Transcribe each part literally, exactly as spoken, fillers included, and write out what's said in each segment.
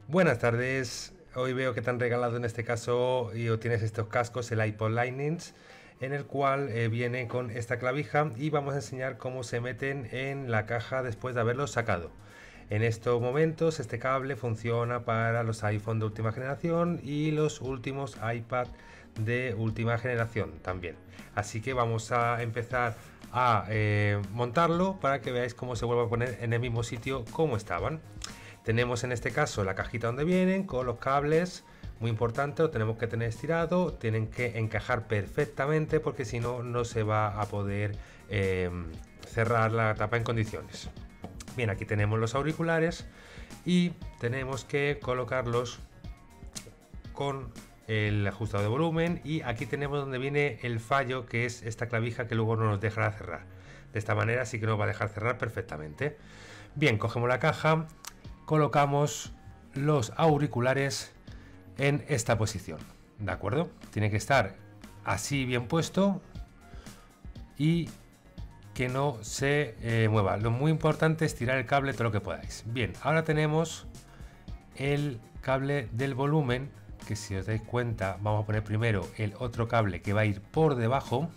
Buenas tardes, hoy veo que te han regalado en este caso y o tienes estos cascos, el iPod Lightnings, en el cual eh, viene con esta clavija y vamos a enseñar cómo se meten en la caja después de haberlos sacado. En estos momentos este cable funciona para los iPhone de última generación y los últimos iPad de última generación también. Así que vamos a empezar a eh, montarlo para que veáis cómo se vuelve a poner en el mismo sitio como estaban. Tenemos en este caso la cajita donde vienen con los cables, muy importante, lo tenemos que tener estirado, tienen que encajar perfectamente porque si no, no se va a poder eh, cerrar la tapa en condiciones. Bien, aquí tenemos los auriculares y tenemos que colocarlos con el ajustado de volumen y aquí tenemos donde viene el fallo, que es esta clavija que luego no nos dejará cerrar. De esta manera sí que nos va a dejar cerrar perfectamente. Bien, cogemos la caja, colocamos los auriculares en esta posición, ¿de acuerdo? Tiene que estar así bien puesto y que no se eh, mueva. Lo muy importante es tirar el cable todo lo que podáis. Bien, ahora tenemos el cable del volumen, que si os dais cuenta vamos a poner primero el otro cable que va a ir por debajo.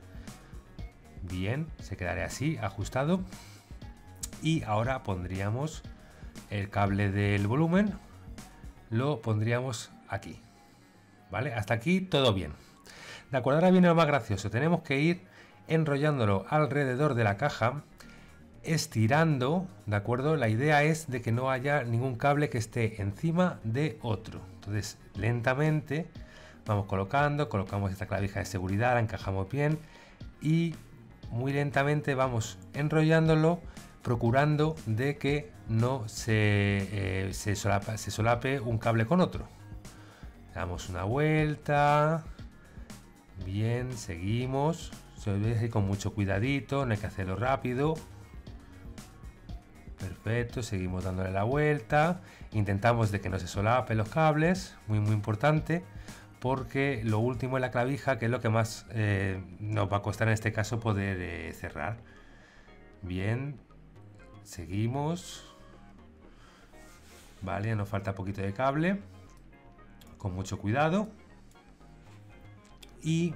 Bien, se quedará así ajustado y ahora pondríamos el cable del volumen, lo pondríamos aquí, vale, hasta aquí todo bien. De acuerdo, ahora viene lo más gracioso, tenemos que ir enrollándolo alrededor de la caja, estirando, de acuerdo, la idea es de que no haya ningún cable que esté encima de otro. Entonces lentamente vamos colocando, colocamos esta clavija de seguridad, la encajamos bien y muy lentamente vamos enrollándolo, procurando de que no se, eh, se, solapa, se solape un cable con otro. Damos una vuelta, bien, seguimos, se ve con mucho cuidadito, no hay que hacerlo rápido. Perfecto, seguimos dándole la vuelta, intentamos de que no se solapen los cables, muy muy importante, porque lo último es la clavija, que es lo que más eh, nos va a costar en este caso poder eh, cerrar. Bien, seguimos, vale, nos falta un poquito de cable, con mucho cuidado. Y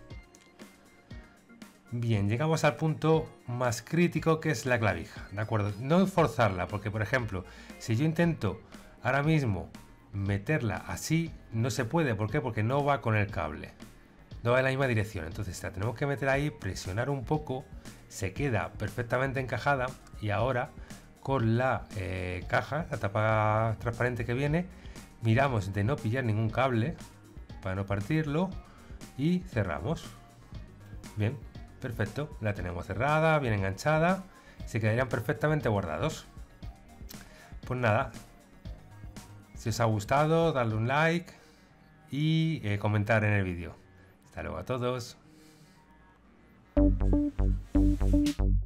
bien, llegamos al punto más crítico, que es la clavija, ¿de acuerdo? No forzarla, porque por ejemplo, si yo intento ahora mismo meterla así, no se puede. ¿Por qué? Porque no va con el cable, no va en la misma dirección. Entonces la tenemos que meter ahí, presionar un poco, se queda perfectamente encajada y ahora con la eh, caja, la tapa transparente que viene, miramos de no pillar ningún cable para no partirlo y cerramos. Bien, perfecto, la tenemos cerrada, bien enganchada, se quedarían perfectamente guardados. Pues nada, si os ha gustado, darle un like y eh, comentar en el vídeo. Hasta luego a todos.